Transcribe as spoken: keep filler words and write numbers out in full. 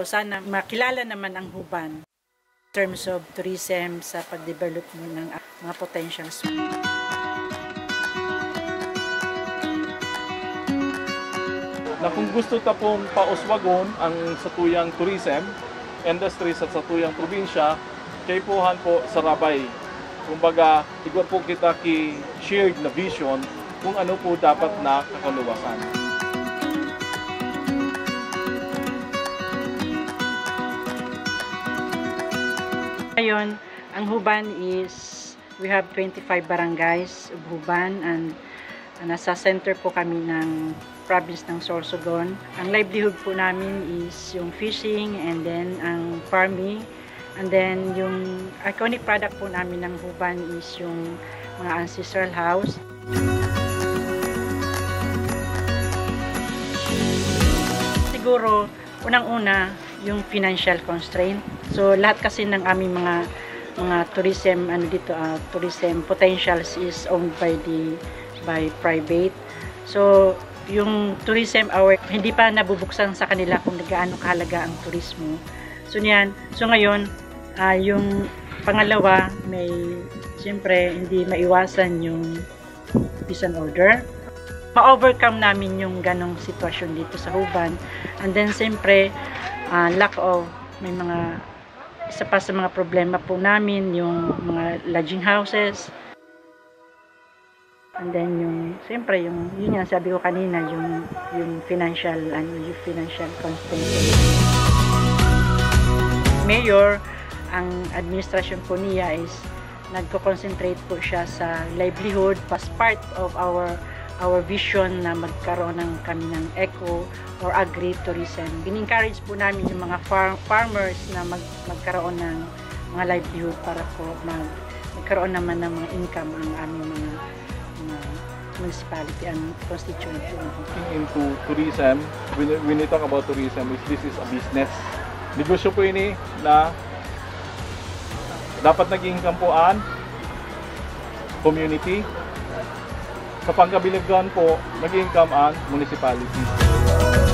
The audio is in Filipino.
sana makilala naman ang Juban in terms of tourism sa pag-develop mo ng mga potentials. Na kung gusto ta pong pauswagon ang satuyang tourism industry sa satuyang probinsya, kay puhan po sa Rabay. Kumbaga, igwa po kita ki shared na vision kung ano po dapat na kakaluwasan. Ngayon, ang Juban is, we have twenty-five barangays of Juban, and uh, nasa center po kami ng province ng Sorsogon. Ang livelihood po namin is yung fishing, and then ang farming, and then yung iconic product po namin ng Juban is yung mga ancestral house. Siguro, unang-una, yung financial constraint. So lahat kasi ng aming mga mga tourism ano dito uh, tourism potentials is owned by the by private. So yung tourism hour hindi pa nabubuksan sa kanila kung gaano kahalaga ang turismo. So niyan, so ngayon uh, yung pangalawa, may siyempre hindi maiwasan yung peace and order. Ma-overcome namin yung ganong sitwasyon dito sa Juban. And then siyempre uh, lack of may mga isa pa sa mga problema po namin yung mga lodging houses, and then yung siyempre yung yun nga sabi ko kanina yung yung financial ano yung financial constraint. Mayor, ang administrasyon po niya is nagko-concentrate po siya sa livelihood as part of our our vision na magkaroon ng kami ng eco or agri-tourism. In-encourage po namin yung mga farm, farmers na mag, magkaroon ng mga livelihood para po mag, magkaroon naman ng mga income ang aming mga, mga municipality and constituency. Into tourism, when, when you talk about tourism, this is a business. Negosyo po ini na dapat naging kampuan, community, sa pangkabilagan po, nag-income ang municipality.